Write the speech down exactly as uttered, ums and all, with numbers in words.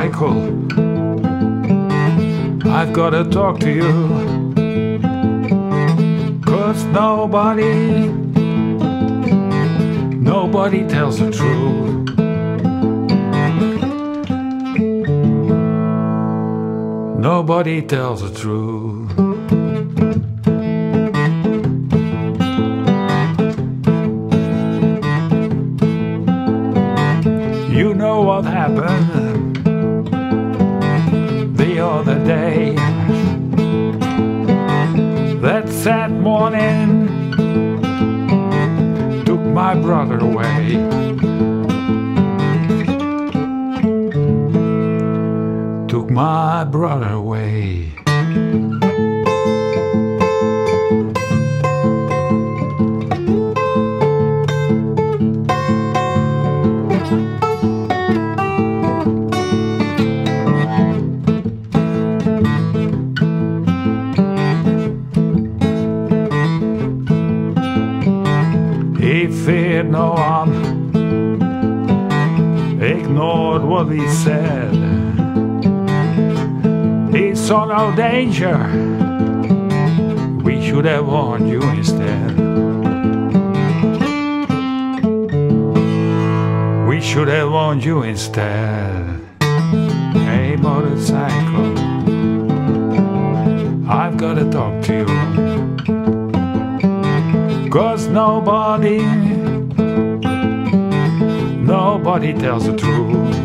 motorcycle, I've gotta talk to you, 'cause nobody, nobody tells the truth. Nobody tells the truth. You know what happened the other day, that sad morning took my brother away. Took my brother away. He feared no harm, ignored what he said. He saw no danger, we should have warned you instead. We should have warned you instead. Hey motorcycle, I've gotta talk to you, 'cause nobody, nobody tells the truth.